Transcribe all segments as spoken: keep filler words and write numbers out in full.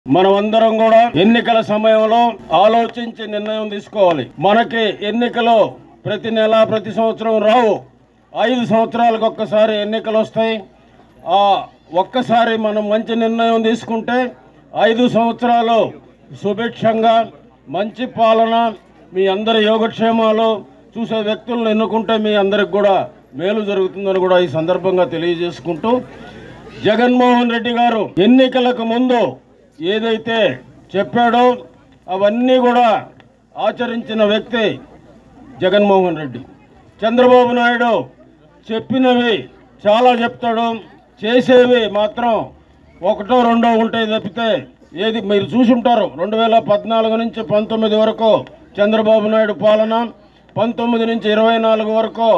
మనమందరం కూడా ఎన్నికల సమయంలో ఆలోచించి నిర్ణయం తీసుకోవాలి. మనకి ఎన్నికలు ప్రతి నెల ప్రతి సంవత్సరం రావు. ఐదు సంవత్సరాలకు ఒక్కసారి ఎన్నికలు వస్తాయి. ఆ ఒక్కసారి మనం మంచి నిర్ణయం తీసుకుంటే ఐదు సంవత్సరాలు సుభిక్షంగా మంచి పాలన, మీ అందరి యోగక్షేమాలు చూసే వ్యక్తులను ఎన్నుకుంటే మీ అందరికి కూడా మేలు జరుగుతుందని కూడా ఈ సందర్భంగా తెలియజేసుకుంటూ, జగన్మోహన్ రెడ్డి గారు ఎన్నికలకు ముందు ఏదైతే చెప్పాడో అవన్నీ కూడా ఆచరించిన వ్యక్తి జగన్మోహన్ రెడ్డి. చంద్రబాబు నాయుడు చెప్పినవి చాలా చెప్తాడు, చేసేవి మాత్రం ఒకటో రెండో ఉంటాయి తప్పితే ఏది మీరు చూసుంటారు. రెండు వేల పద్నాలుగు నుంచి పంతొమ్మిది వరకు చంద్రబాబు నాయుడు పాలన, పంతొమ్మిది నుంచి ఇరవై నాలుగు వరకు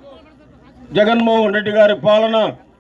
జగన్మోహన్ రెడ్డి గారి పాలన.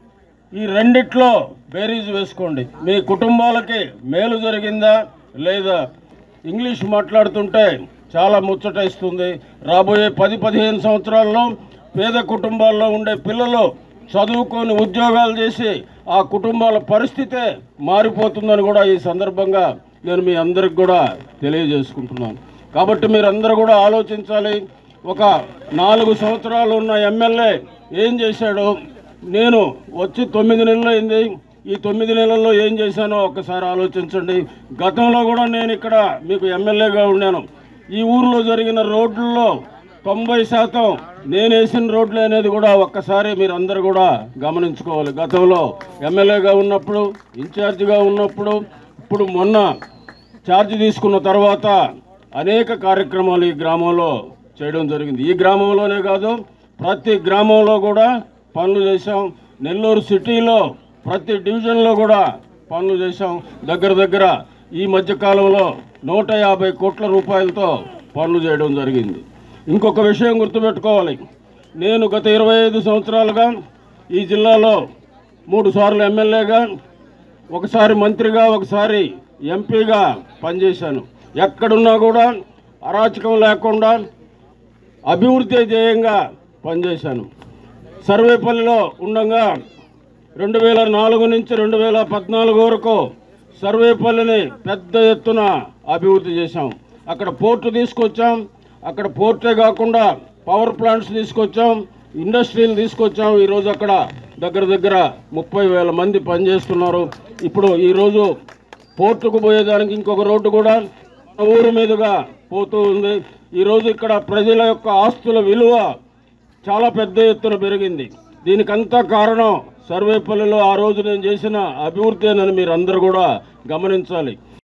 ఈ రెండిట్లో బేరీజ్ వేసుకోండి, మీ కుటుంబాలకి మేలు జరిగిందా లేదా. ఇంగ్లీష్ మాట్లాడుతుంటే చాలా ముచ్చట ఇస్తుంది. రాబోయే పది పదిహేను సంవత్సరాల్లో పేద కుటుంబాల్లో ఉండే పిల్లలు చదువుకొని ఉద్యోగాలు చేసి ఆ కుటుంబాల పరిస్థితే మారిపోతుందని కూడా ఈ సందర్భంగా నేను మీ అందరికి కూడా తెలియజేసుకుంటున్నాను. కాబట్టి మీరందరూ కూడా ఆలోచించాలి. ఒక నాలుగు సంవత్సరాలు ఉన్న ఎమ్మెల్యే ఏం చేశాడు, నేను వచ్చి తొమ్మిది నెలలు అయింది, ఈ తొమ్మిది నెలల్లో ఏం చేశానో ఒక్కసారి ఆలోచించండి. గతంలో కూడా నేను ఇక్కడ మీకు ఎమ్మెల్యేగా ఉన్నాను. ఈ ఊరిలో జరిగిన రోడ్లలో తొంభై శాతం నేను వేసిన రోడ్లు అనేది కూడా ఒక్కసారి మీరు అందరూ కూడా గమనించుకోవాలి. గతంలో ఎమ్మెల్యేగా ఉన్నప్పుడు, ఇన్ఛార్జిగా ఉన్నప్పుడు, ఇప్పుడు మొన్న ఛార్జ్ తీసుకున్న తర్వాత అనేక కార్యక్రమాలు ఈ గ్రామంలో చేయడం జరిగింది. ఈ గ్రామంలోనే కాదు, ప్రతి గ్రామంలో కూడా పనులు చేశాం. నెల్లూరు సిటీలో ప్రతి డివిజన్లో కూడా పనులు చేశాం. దగ్గర దగ్గర ఈ మధ్యకాలంలో నూట యాభై కోట్ల రూపాయలతో పనులు చేయడం జరిగింది. ఇంకొక విషయం గుర్తుపెట్టుకోవాలి, నేను గత ఇరవై ఐదు సంవత్సరాలుగా ఈ జిల్లాలో మూడు సార్లు ఎమ్మెల్యేగా, ఒకసారి మంత్రిగా, ఒకసారి ఎంపీగా పనిచేశాను. ఎక్కడున్నా కూడా అరాచకం లేకుండా అభివృద్ధి ధ్యేయంగా పనిచేశాను. సర్వేపల్లిలో ఉండగా రెండు వేల నాలుగు నుంచి రెండు వేల పద్నాలుగు వరకు సర్వేపల్లిని పెద్ద ఎత్తున అభివృద్ధి చేశాం. అక్కడ పోర్టు తీసుకొచ్చాం. అక్కడ పోర్టే కాకుండా పవర్ ప్లాంట్స్ తీసుకొచ్చాం, ఇండస్ట్రీలు తీసుకొచ్చాం. ఈరోజు అక్కడ దగ్గర దగ్గర ముప్పై వేల మంది పనిచేస్తున్నారు. ఇప్పుడు ఈరోజు పోర్టుకు పోయేదానికి ఇంకొక రోడ్డు కూడా మన ఊరు మీదుగా పోతూ ఉంది. ఈరోజు ఇక్కడ ప్రజల యొక్క ఆస్తుల విలువ చాలా పెద్ద ఎత్తున పెరిగింది. దీనికంతా కారణం సర్వేపల్లిలో ఆ రోజు నేను చేసిన అభివృద్ధి అని మీరు అందరూ కూడా గమనించాలి.